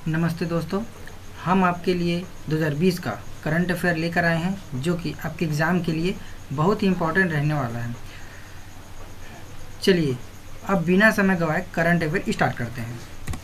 नमस्ते दोस्तों, हम आपके लिए 2020 का करंट अफेयर लेकर आए हैं जो कि आपके एग्ज़ाम के लिए बहुत ही इम्पोर्टेंट रहने वाला है। चलिए अब बिना समय गवाए करंट अफेयर स्टार्ट करते हैं।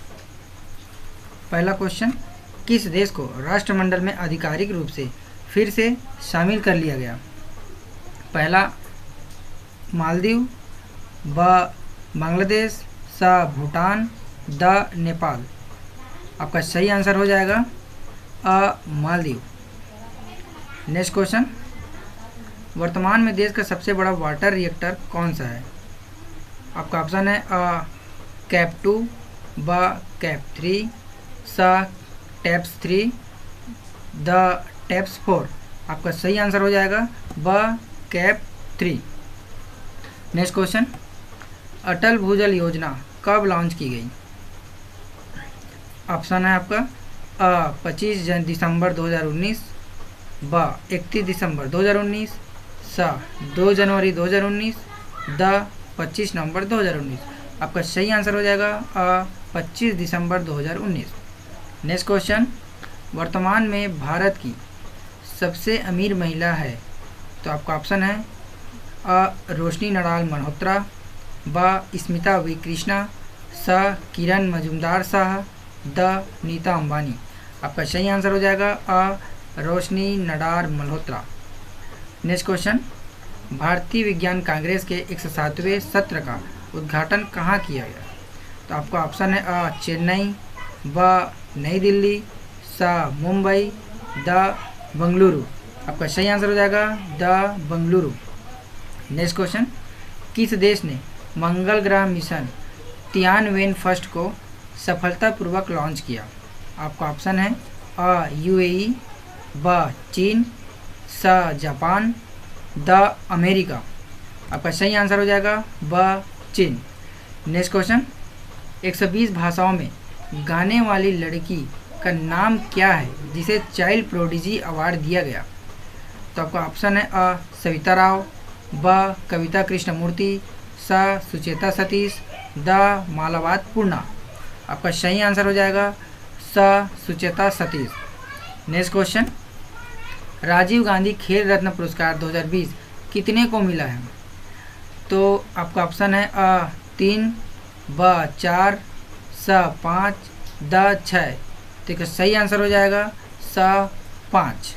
पहला क्वेश्चन, किस देश को राष्ट्रमंडल में आधिकारिक रूप से फिर से शामिल कर लिया गया? पहला मालदीव, ब बांग्लादेश, स भूटान, द नेपाल। आपका सही आंसर हो जाएगा मालदीव। नेक्स्ट क्वेश्चन, वर्तमान में देश का सबसे बड़ा वाटर रिएक्टर कौन सा है? आपका ऑप्शन है कैप 2, ब कैप 3, स टैप्स 3, द टैप्स 4। आपका सही आंसर हो जाएगा ब कैप 3। नेक्स्ट क्वेश्चन, अटल भूजल योजना कब लॉन्च की गई? ऑप्शन है आपका 25 दिसंबर 2019, ब 31 दिसंबर 2019, स 2 जनवरी 2019, द 25 नवंबर 2019। आपका सही आंसर हो जाएगा 25 दिसंबर 2019। नेक्स्ट क्वेश्चन, वर्तमान में भारत की सबसे अमीर महिला है? तो आपका ऑप्शन है रोशनी नडाल मल्होत्रा, ब स्मिता वी कृष्णा, स किरण मजूमदार शाह, द नीता अंबानी। आपका सही आंसर हो जाएगा रोशनी नडार मल्होत्रा। नेक्स्ट क्वेश्चन, भारतीय विज्ञान कांग्रेस के 107वें सत्र का उद्घाटन कहाँ किया गया? तो आपका ऑप्शन है चेन्नई, ब नई दिल्ली, स मुंबई, द बंगलुरु। आपका सही आंसर हो जाएगा द बंगलुरु। नेक्स्ट क्वेश्चन, किस देश ने मंगल ग्रह मिशन तियानवेन फर्स्ट को सफलतापूर्वक लॉन्च किया? आपका ऑप्शन है यूएई, ब चीन, स जापान, द अमेरिका। आपका सही आंसर हो जाएगा ब चीन। नेक्स्ट क्वेश्चन, 120 भाषाओं में गाने वाली लड़की का नाम क्या है जिसे चाइल्ड प्रोडिजी अवार्ड दिया गया? तो आपका ऑप्शन है सविता राव, ब कविता कृष्णमूर्ति, स सुचेता सतीश, द मालावत पूर्णा। आपका सही आंसर हो जाएगा स सुचेता सतीश। नेक्स्ट क्वेश्चन, राजीव गांधी खेल रत्न पुरस्कार 2020 कितने को मिला है? तो आपका ऑप्शन है 3, ब 4, स 5, द 6। तो सही आंसर हो जाएगा स 5।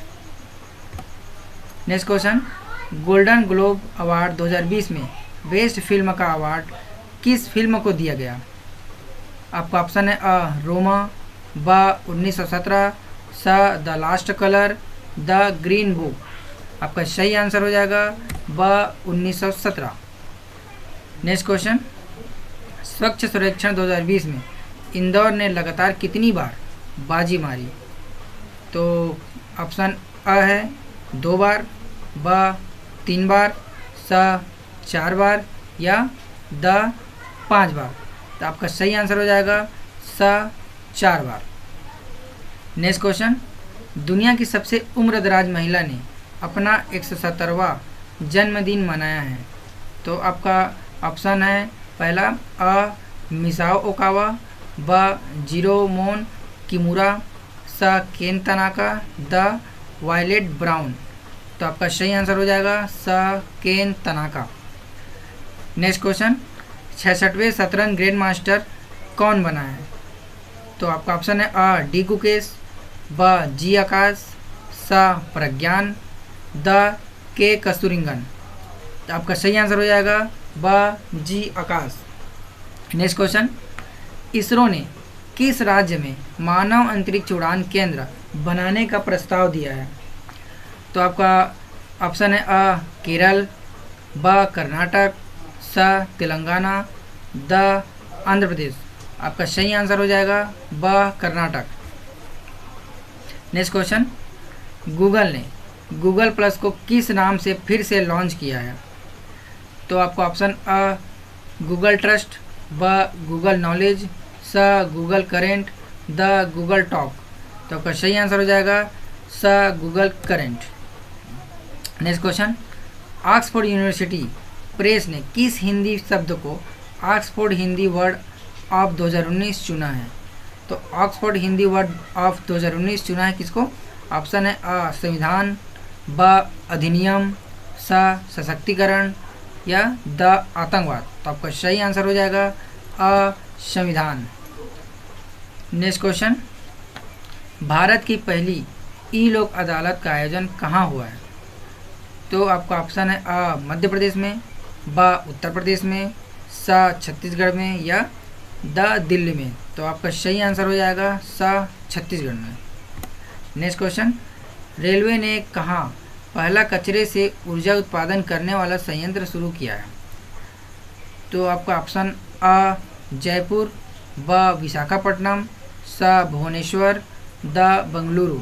Next question, Golden Globe Award 2020 में बेस्ट फिल्म का अवार्ड किस फिल्म को दिया गया? आपका ऑप्शन है रोमा, ब 1917, स द लास्ट कलर, द ग्रीन बुक। आपका सही आंसर हो जाएगा ब 1917। नेक्स्ट क्वेश्चन, स्वच्छ सर्वेक्षण 2020 में इंदौर ने लगातार कितनी बार बाजी मारी? तो ऑप्शन है 2 बार, ब 3 बार, स 4 बार, या द 5 बार। तो आपका सही आंसर हो जाएगा स 4 बार। नेक्स्ट क्वेश्चन, दुनिया की सबसे उम्रदराज महिला ने अपना 170वां जन्मदिन मनाया है? तो आपका ऑप्शन है पहला मिसाओ ओकावा, ब जिरोमोन किमुरा, स केन तनाका, द वायलेट ब्राउन। तो आपका सही आंसर हो जाएगा स केन तनाका। नेक्स्ट क्वेश्चन, 66वें शतरंज ग्रैंड मास्टर कौन बना है? तो आपका ऑप्शन है डी गुकेश, ब जी आकाश, स प्रज्ञान, द के कस्तूरिंगन। तो आपका सही आंसर हो जाएगा ब G Akash. Next question, ISRO ने किस राज्य में मानव अंतरिक्ष उड़ान केंद्र बनाने का प्रस्ताव दिया है? तो आपका ऑप्शन है केरल, ब कर्नाटक, स तेलंगाना, द आंध्र प्रदेश। आपका सही आंसर हो जाएगा ब कर्नाटक। नेक्स्ट क्वेश्चन, गूगल ने गूगल प्लस को किस नाम से फिर से लॉन्च किया है? तो आपका ऑप्शन गूगल ट्रस्ट, ब गूगल नॉलेज, स गूगल करेंट, द गूगल टॉक। तो आपका सही आंसर हो जाएगा स Google Current. Next question, Oxford University Press ने किस हिंदी शब्द को ऑक्सफोर्ड हिंदी वर्ड ऑफ 2019 चुना है? तो ऑक्सफोर्ड हिंदी वर्ड ऑफ 2019 चुना है किसको? ऑप्शन है अ संविधान, ब अधिनियम, स सशक्तिकरण या द आतंकवाद। तो आपका सही आंसर हो जाएगा अ संविधान। नेक्स्ट क्वेश्चन, भारत की पहली ई लोक अदालत का आयोजन कहाँ हुआ है? तो आपका ऑप्शन है अ मध्य प्रदेश में, ब उत्तर प्रदेश में, स छत्तीसगढ़ में या द दिल्ली में। तो आपका सही आंसर हो जाएगा स छत्तीसगढ़ में। नेक्स्ट क्वेश्चन, रेलवे ने कहाँ पहला कचरे से ऊर्जा उत्पादन करने वाला संयंत्र शुरू किया है? तो आपका ऑप्शन अ जयपुर, ब विशाखापट्टनम, स भुवनेश्वर, द बंगलुरु।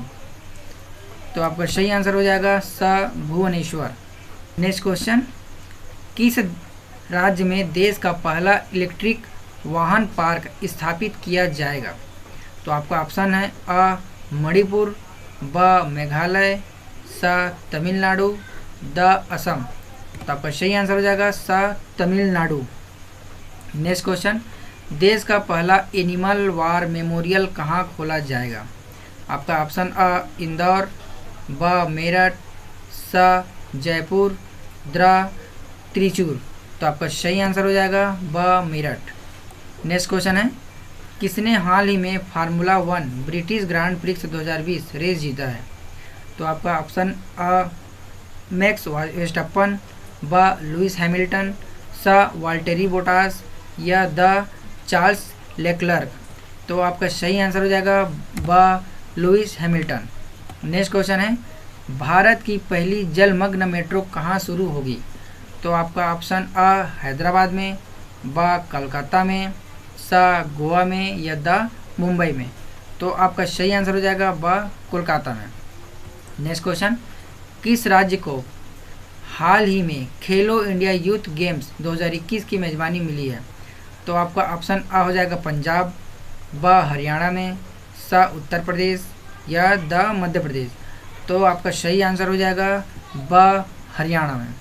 तो आपका सही आंसर हो जाएगा स भुवनेश्वर। नेक्स्ट क्वेश्चन, किस राज्य में देश का पहला इलेक्ट्रिक वाहन पार्क स्थापित किया जाएगा? तो आपका ऑप्शन है अ मणिपुर, ब मेघालय, स तमिलनाडु, द असम। तो आपका सही आंसर हो जाएगा स तमिलनाडु। नेक्स्ट क्वेश्चन, देश का पहला एनिमल वार मेमोरियल कहाँ खोला जाएगा? आपका ऑप्शन अ इंदौर, ब मेरठ, स जयपुर, द त्रिचूर। तो आपका सही आंसर हो जाएगा ब मेरठ। नेक्स्ट क्वेश्चन है, किसने हाल ही में formula 1 British Grand Prix 2020 race जीता है? तो आपका ऑप्शन अ मैक्स वर्स्टैपन, ब लुइस हैमिल्टन, स वाल्टेरी बोटास या द चार्ल्स लेक्लर्क। तो आपका सही आंसर हो जाएगा ब लुइस हैमिल्टन। नेक्स्ट क्वेश्चन है, भारत की पहली जलमग्न मेट्रो कहाँ शुरू होगी? तो आपका ऑप्शन अ हैदराबाद में, ब कलकत्ता में, स गोवा में या द मुंबई में। तो आपका सही आंसर हो जाएगा ब कोलकाता में। नेक्स्ट क्वेश्चन, किस राज्य को हाल ही में खेलो इंडिया यूथ गेम्स 2021 की मेजबानी मिली है? तो आपका ऑप्शन अ हो जाएगा पंजाब, ब हरियाणा में, स उत्तर प्रदेश या द मध्य प्रदेश। तो आपका सही आंसर हो जाएगा ब हरियाणा में।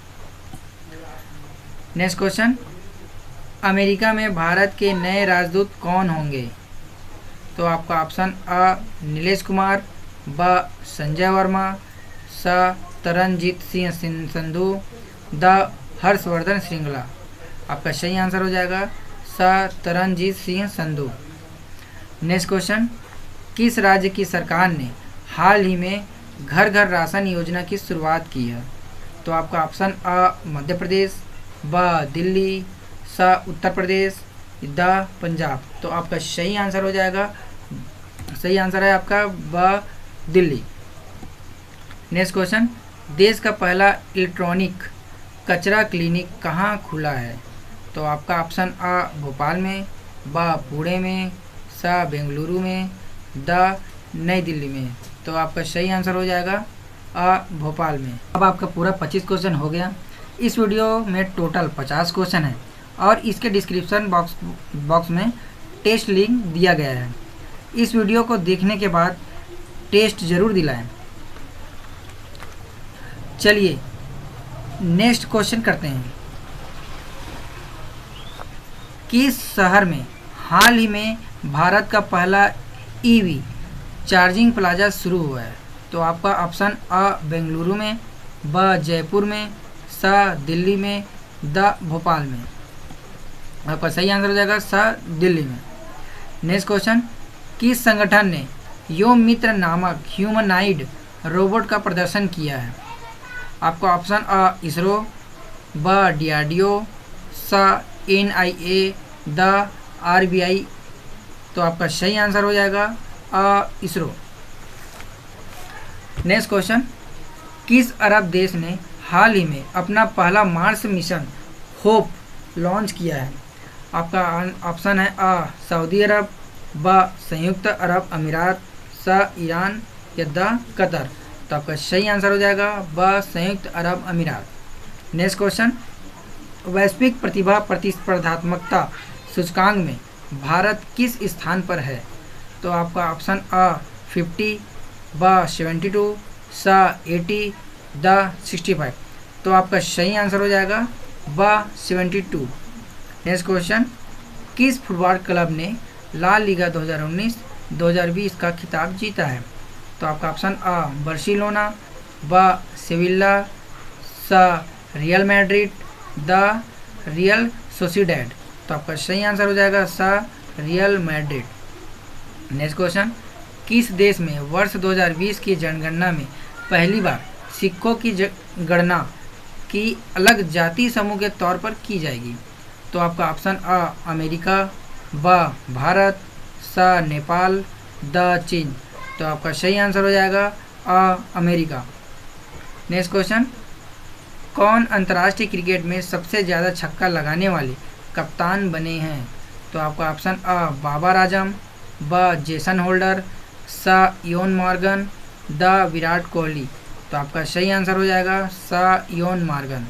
नेक्स्ट क्वेश्चन, अमेरिका में भारत के नए राजदूत कौन होंगे? तो आपका ऑप्शन अ नीलेश कुमार, ब संजय वर्मा, स तरनजीत सिंह संधू, द हर्षवर्धन श्रृंगला। आपका सही आंसर हो जाएगा स तरनजीत सिंह संधू। नेक्स्ट क्वेश्चन, किस राज्य की सरकार ने हाल ही में घर घर राशन योजना की शुरुआत की है? तो आपका ऑप्शन अ मध्य प्रदेश, ब दिल्ली, स उत्तर प्रदेश, द पंजाब। तो आपका सही आंसर हो जाएगा, सही आंसर है आपका ब दिल्ली। नेक्स्ट क्वेश्चन, देश का पहला इलेक्ट्रॉनिक कचरा क्लिनिक कहाँ खुला है? तो आपका ऑप्शन अ भोपाल में, ब पुणे में, स बेंगलुरु में, द नई दिल्ली में। तो आपका सही आंसर हो जाएगा अ भोपाल में। अब आपका पूरा 25 क्वेश्चन हो गया। इस वीडियो में टोटल 50 क्वेश्चन है और इसके डिस्क्रिप्शन बॉक्स में टेस्ट लिंक दिया गया है। इस वीडियो को देखने के बाद टेस्ट ज़रूर दिलाएं। चलिए नेक्स्ट क्वेश्चन करते हैं। किस शहर में हाल ही में भारत का पहला ईवी चार्जिंग प्लाजा शुरू हुआ है? तो आपका ऑप्शन अ बेंगलुरु में, ब जयपुर में, स दिल्ली में, द भोपाल में। आपका सही आंसर हो जाएगा स दिल्ली में। नेक्स्ट क्वेश्चन, किस संगठन ने योम मित्र नामक ह्यूमनाइड रोबोट का प्रदर्शन किया है? आपका ऑप्शन अ इसरो, ब DRDO, स NIA, द RBI। तो आपका सही आंसर हो जाएगा इसरो। नेक्स्ट क्वेश्चन, किस अरब देश ने हाल ही में अपना पहला मार्स मिशन होप लॉन्च किया है? आपका ऑप्शन है अ सऊदी अरब, ब संयुक्त अरब अमीरात, स ईरान या द कतर। तो आपका सही आंसर हो जाएगा ब संयुक्त अरब अमीरात। नेक्स्ट क्वेश्चन, वैश्विक प्रतिभा प्रतिस्पर्धात्मकता सूचकांक में भारत किस स्थान पर है? तो आपका ऑप्शन अ 50, ब 72, स 80, द 65। तो आपका सही आंसर हो जाएगा ब 72। नेक्स्ट क्वेश्चन, किस फुटबॉल क्लब ने ला लीगा 2019 2020 का खिताब जीता है? तो आपका ऑप्शन आ बार्सिलोना, ब सेविल्ला, स रियल मैड्रिड, द रियल सोसिडेड। तो आपका सही आंसर हो जाएगा स रियल मैड्रिड। नेक्स्ट क्वेश्चन, किस देश में वर्ष 2020 की जनगणना में पहली बार सिक्कों की गणना की अलग जाति समूह के तौर पर की जाएगी? तो आपका ऑप्शन आ अमेरिका, ब भारत, स नेपाल, द चीन। तो आपका सही आंसर हो जाएगा आ अमेरिका। नेक्स्ट क्वेश्चन, कौन अंतर्राष्ट्रीय क्रिकेट में सबसे ज़्यादा छक्का लगाने वाले कप्तान बने हैं? तो आपका ऑप्शन आ बाबर आजम, ब जेसन होल्डर, स इयोन मॉर्गन, द विराट कोहली। तो आपका सही आंसर हो जाएगा स Eoin Morgan.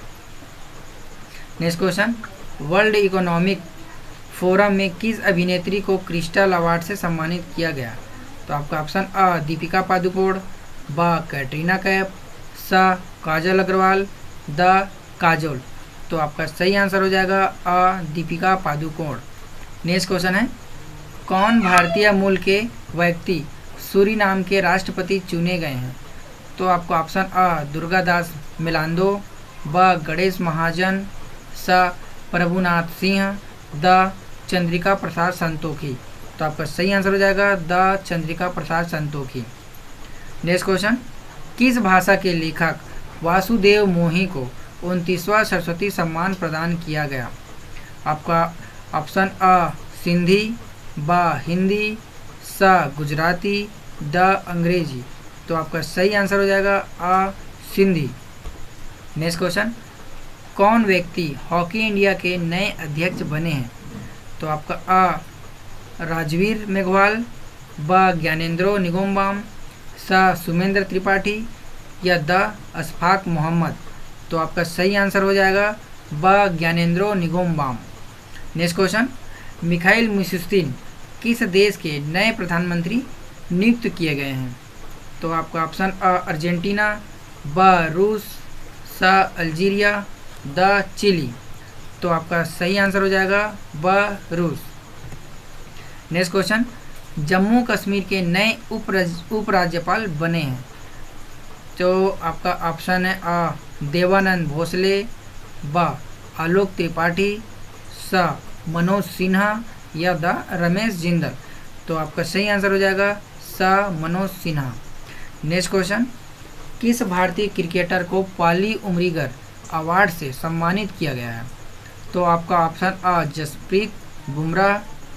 Next question, World Economic Forum में किस अभिनेत्री को क्रिस्टल अवार्ड से सम्मानित किया गया? तो आपका ऑप्शन आ दीपिका पादुकोण, ब कैटरीना कैफ, स काजल अग्रवाल, द काजोल। तो आपका सही आंसर हो जाएगा आ दीपिका पादुकोण। नेक्स्ट क्वेश्चन है, कौन भारतीय मूल के व्यक्ति सूरीनाम के राष्ट्रपति चुने गए हैं? तो आपको ऑप्शन आ दुर्गादास मिलांदो, ब गणेश महाजन, स प्रभुनाथ सिंह, द चंद्रिका प्रसाद संतोखी। तो आपका सही आंसर हो जाएगा द चंद्रिका प्रसाद संतोखी। नेक्स्ट क्वेश्चन, किस भाषा के लेखक वासुदेव मोही को 29वां सरस्वती सम्मान प्रदान किया गया? आपका ऑप्शन आ सिंधी, ब हिंदी, स गुजराती, द अंग्रेजी। तो आपका सही आंसर हो जाएगा आ सिंधी। नेक्स्ट क्वेश्चन, कौन व्यक्ति हॉकी इंडिया के नए अध्यक्ष बने हैं? तो आपका आ राजवीर मेघवाल, ब ज्ञानेंद्रो निगोम्बाम, स सुमेंद्र त्रिपाठी, या द अशफाक मोहम्मद। तो आपका सही आंसर हो जाएगा ब Gyanendro Ningombam. Next question, Mikhail Mishustin किस देश के नए प्रधानमंत्री नियुक्त किए गए हैं? तो आपका ऑप्शन आ अर्जेंटीना, ब रूस, स अल्जीरिया, द चिली। तो आपका सही आंसर हो जाएगा ब रूस। नेक्स्ट क्वेश्चन, जम्मू कश्मीर के नए उपराज्यपाल बने हैं? तो आपका ऑप्शन है आ देवानंद भोसले, ब आलोक त्रिपाठी, स मनोज सिन्हा, या द रमेश जिंदल। तो आपका सही आंसर हो जाएगा स मनोज सिन्हा। नेक्स्ट क्वेश्चन, किस भारतीय क्रिकेटर को पाली उमरीगर अवार्ड से सम्मानित किया गया है? तो आपका ऑप्शन आ जसप्रीत बुमराह,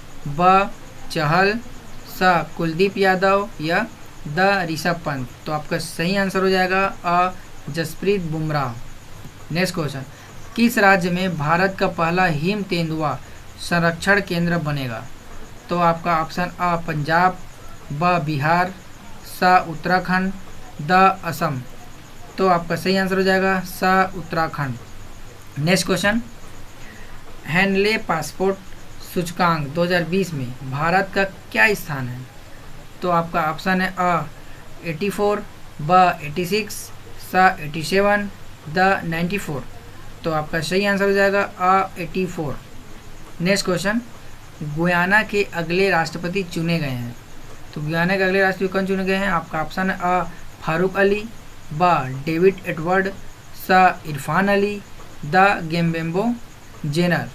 ब चहल, स कुलदीप यादव, या द ऋषभ पंत। तो आपका सही आंसर हो जाएगा आ जसप्रीत बुमराह। नेक्स्ट क्वेश्चन, किस राज्य में भारत का पहला हिम तेंदुआ संरक्षण केंद्र बनेगा? तो आपका ऑप्शन आ पंजाब, ब बिहार, स उत्तराखंड, द असम। तो आपका सही आंसर हो जाएगा स Uttarakhand. Next question, Henley passport सूचकांक 2020 में भारत का क्या स्थान है? तो आपका ऑप्शन है आ 84, ब 86, स 87, द 94। तो आपका सही आंसर हो जाएगा आ 84। नेक्स्ट क्वेश्चन, गुयाना के अगले राष्ट्रपति चुने गए हैं? तो गुयाना के अगले राष्ट्रपति कौन चुने गए हैं? आपका ऑप्शन है आ फारूक अली, ब डेविड एडवर्ड, स इरफान अली, द गेम्बेम्बो जेनर।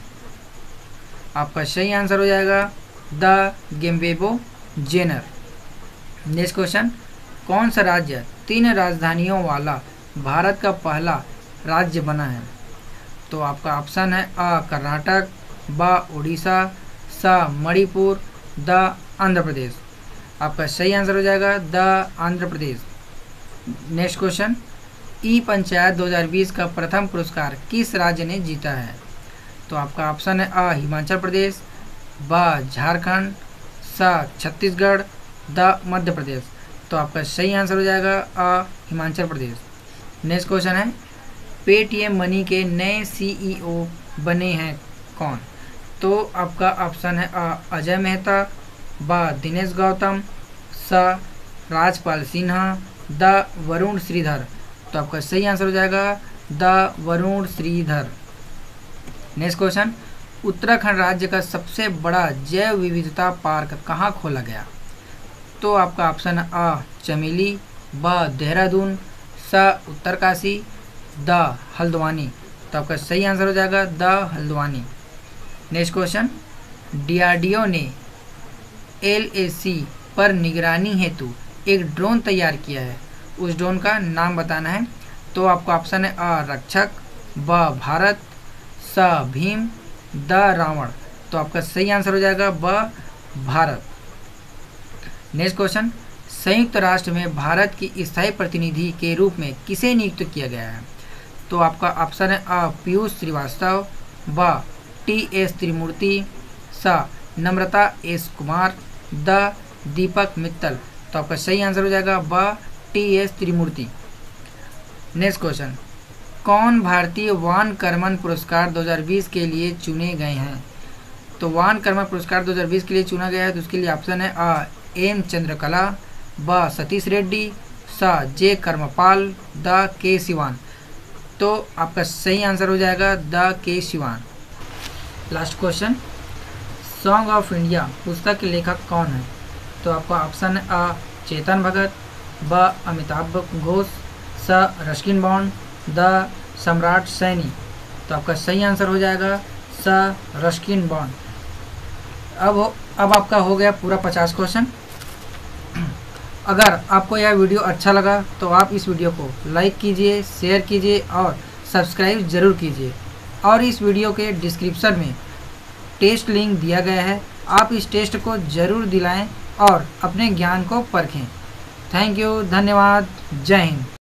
आपका सही आंसर हो जाएगा द गेम्बेम्बो जेनर। नेक्स्ट क्वेश्चन, कौन सा राज्य 3 राजधानियों वाला भारत का पहला राज्य बना है? तो आपका ऑप्शन है आ कर्नाटक, ब उड़ीसा, स मणिपुर, द आंध्र प्रदेश। आपका सही आंसर हो जाएगा द Andhra Pradesh. Next question, e panchayat 2020 का प्रथम पुरस्कार किस राज्य ने जीता है? तो आपका ऑप्शन है आ हिमाचल प्रदेश, ब झारखंड, स छत्तीसगढ़, द मध्य प्रदेश। तो आपका सही आंसर हो जाएगा आ हिमाचल प्रदेश। नेक्स्ट क्वेश्चन है, पेटीएम मनी के नए सीईओ बने हैं कौन? तो आपका ऑप्शन है आ अजय मेहता, ब दिनेश गौतम, स राजपाल सिन्हा, द वरुण श्रीधर। तो आपका सही आंसर हो जाएगा द वरुण श्रीधर। नेक्स्ट क्वेश्चन, उत्तराखंड राज्य का सबसे बड़ा जैव विविधता पार्क कहाँ खोला गया? तो आपका ऑप्शन है अ चमेली, ब देहरादून, स उत्तरकाशी, द हल्द्वानी। तो आपका सही आंसर हो जाएगा द हल्द्वानी। नेक्स्ट क्वेश्चन, डीआरडीओ ने LAC पर निगरानी हेतु एक ड्रोन तैयार किया है, उस ड्रोन का नाम बताना है। तो आपका ऑप्शन है अ रक्षक, ब भारत, स भीम, द रावण। तो आपका सही आंसर हो जाएगा ब भारत। नेक्स्ट क्वेश्चन, संयुक्त राष्ट्र में भारत की स्थायी प्रतिनिधि के रूप में किसे नियुक्त किया गया है? तो आपका ऑप्शन है अ पीयूष श्रीवास्तव, ब TS त्रिमूर्ति, स नम्रता S कुमार, द दीपक मित्तल। तो आपका सही आंसर हो जाएगा ब TS त्रिमूर्ति। नेक्स्ट क्वेश्चन, कौन भारतीय वान कर्मन पुरस्कार 2020 के लिए चुने गए हैं? तो वान कर्मन पुरस्कार 2020 के लिए चुना गया है, तो उसके लिए ऑप्शन है अ M चंद्रकला, ब सतीश रेड्डी, स J Karmapal, the K Siwan. तो आपका सही आंसर हो जाएगा द K Sivan. Last question, song of India पुस्तक के लेखक कौन है? तो आपका ऑप्शन है अ चेतन भगत, ब अमिताभ घोष, स रस्किन बॉन्ड, द सम्राट सैनी। तो आपका सही आंसर हो जाएगा स रस्किन बॉन्ड। अब आपका हो गया पूरा 50 क्वेश्चन। अगर आपको यह वीडियो अच्छा लगा तो आप इस वीडियो को लाइक कीजिए, शेयर कीजिए और सब्सक्राइब ज़रूर कीजिए। और इस वीडियो के डिस्क्रिप्शन में टेस्ट लिंक दिया गया है, आप इस टेस्ट को ज़रूर दिलाएं और अपने ज्ञान को परखें। थैंक यू, धन्यवाद, जय हिंद।